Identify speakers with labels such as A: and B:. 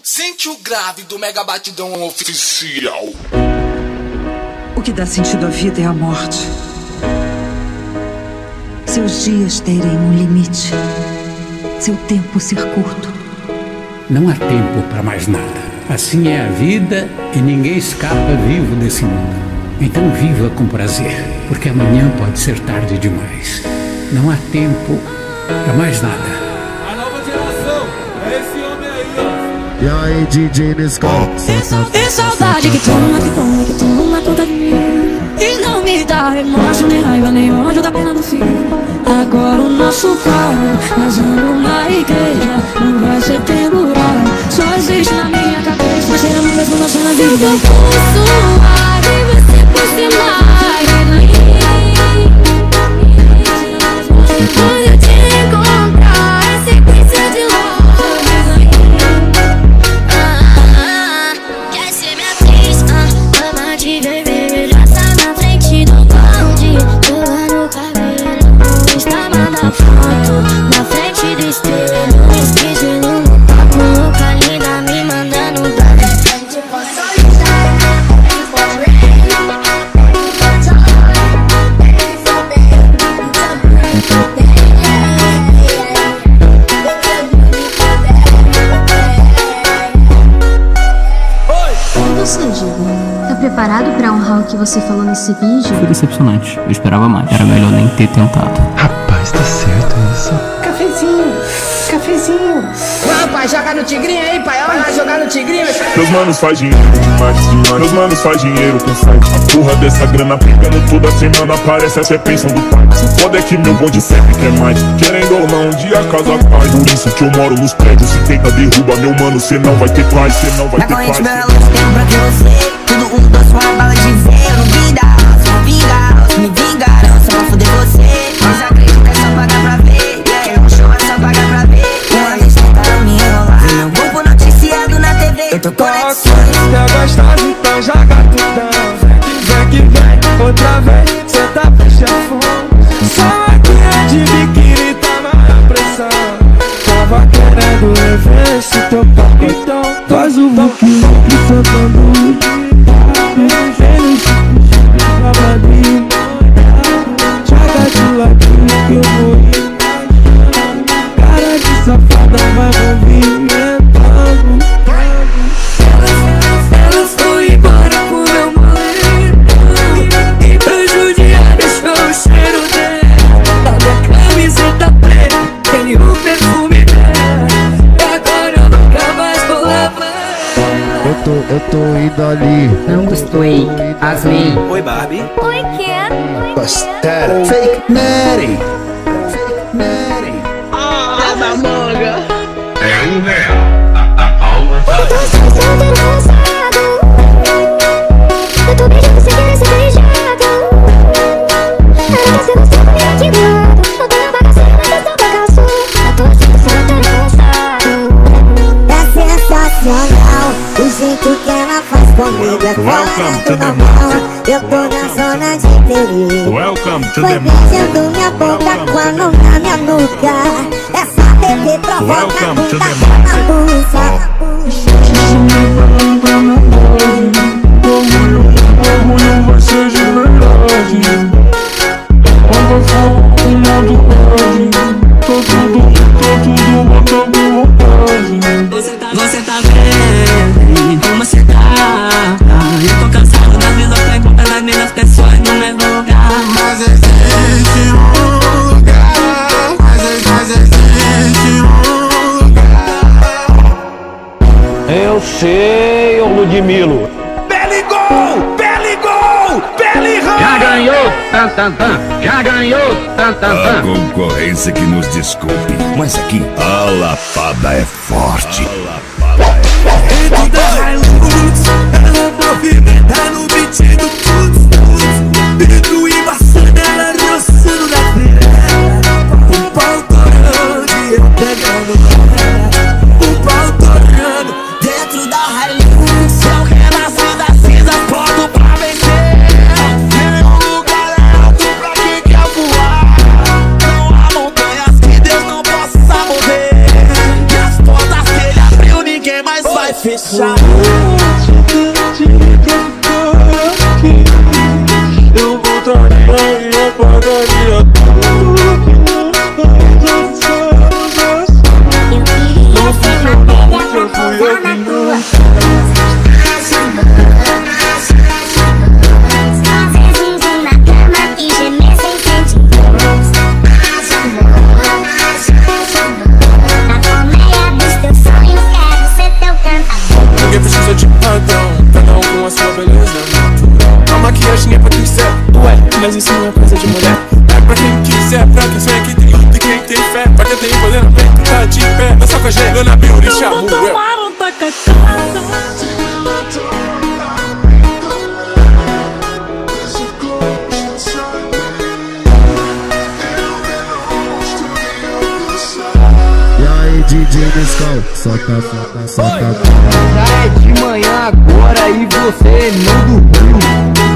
A: Sente o grave do Megabatidão Oficial.
B: O que dá sentido à vida é a morte. Seus dias terem um limite. Seu tempo ser curto.
C: Não há tempo para mais nada. Assim é a vida e ninguém escapa vivo desse mundo. Então viva com prazer, porque amanhã pode ser tarde demais. Não há tempo para mais nada.
D: A nova geração é esse homem aí, ó.
E: E aí, DJ Nescau.
F: Tem saudade que toma conta de mim. E não me dá remorso, nem raiva, nem ódio da pena do fim. Agora o nosso carro, nós vamos na igreja. Não vai ser temporário, só existe na minha cabeça. Mas seremos mesmo nosso na vida. Eu posso suar e você por cima. Quando eu te encontrar, é sequência de loucos. Quer ser minha atriz, ama de vermelho. Já tá na frente do bonde, pula no cabelo. Estava na foto, na frente do espelho. Esquecendo no papo, louca linda, me mandando dar.
G: Ou seja, tá preparado pra honrar o que você falou nesse vídeo?
H: Foi decepcionante, eu esperava mais. Era melhor nem ter tentado.
E: Rapaz, tá certo isso?
I: Cafezinho, cafezinho. Vai, pai, joga no tigrinho aí, pai. Vai lá jogar no tigrinho.
J: Meus manos faz dinheiro demais. Meus manos faz dinheiro com site. A porra dessa grana pegando toda semana. Parece a pensão do pai. Se foda é que meu bonde sempre quer mais. Querendo ou não, um dia a casa cai. Por isso que eu moro nos prédios. Se tenta derruba, meu mano, cê não vai ter paz. Cê não vai ter paz.
K: Tempo pra que você, tudo doce, uma bala de ver. Não vingar, me vingaram, só pra foder você. Mas acredita, é só pagar pra ver. Quer um show, é só pagar pra ver. Eles tentaram me enrolar, vi meu corpo noticiado na TV. Eu tô conexões.
D: Tá gostosa, então joga tudão. Vem que vem, outra vez, cê tá fechando. Só máquina de biquíni, tá na pressão. Tava querendo rever esse teu papo, então faz o walk soltando o dia. Vendo esse babadinho. Joga de ladinho que eu vou ir. Cara de safada vai movimentando.
F: Ela foi embora com meu marido e pra judiar deixou o cheiro dela. A minha camiseta preta tem o perfume dela. E agora eu nunca mais vou levar.
E: Eu tô indo ali.
H: Não gostou, Asmin.
D: Oi, Barbie.
G: Oi, Ken.
E: Bastera. Fake Mary. Fake Mary.
I: Ah, da manga.
J: É um real. A alma
G: Eu tô sendo lançado. Eu tô beijando sem querer ser beijado. Ela quer ser você comigo aqui do lado. Eu tô na bagaceira, mas eu tô bagaço. Eu tô sendo lançado.
K: É sensacional, o jeito que ela faz comigo é fora do normal. Eu tô na zona de perigo.
J: Welcome to
K: Foi
J: the
K: beijando minha boca com a mão na minha nuca. Essa bebê provoca
J: Welcome to
K: muita
J: the
K: bagunça.
D: Orgulho vai ser de verdade. Quando for um mundo pode. Tô tudo botando vontade.
F: Você tá bem, como você tá? Eu tô cansado das mesmas perguntas das mesmas pessoas no mesmo lugar.
J: Mas existe um lugar. Mas existe um lugar.
D: Eu sei, ô Ludmilo.
A: Pele gol! Pele gol! Pele gol!
C: Já ganhou, já ganhou,
L: A concorrência que nos desculpe, mas aqui a lapada é forte.
A: Dentro da Hilux, ela movimenta no beat do tuts. Vidro embaçando, ela roçando na perna. O pau torando e eu pegando ela. O pau torando dentro da Hilux. Eu renasci das cinzas, pronto pra vencer. Nenhum lugar é alto pra quem quer voar. Não há montanhas que Deus não possa mover. E as portas que ele abre vai fechar.
D: Eu voltaria e apagaria tudo.
G: Eu queria ser matéria pra pousar na tua. Fazer zum na cama e gemer sem sentir. Na colmeia dos teus sonhos quero ser teu cantador.
D: Ninguém precisa de padrão, cada um com a sua beleza natural. A maquiagem é pra quem quiser, ué, mas isso não é coisa de mulher. É pra quem quiser, pra quem sonha que tem luta e quem tem fé. Pra quem tem poder no peito, tá de pé. Dança com a gente, Dona Beauty, chama o eu.
E: E aí, DJ Nescau, solta.
M: Já é de manhã agora e você não dormiu.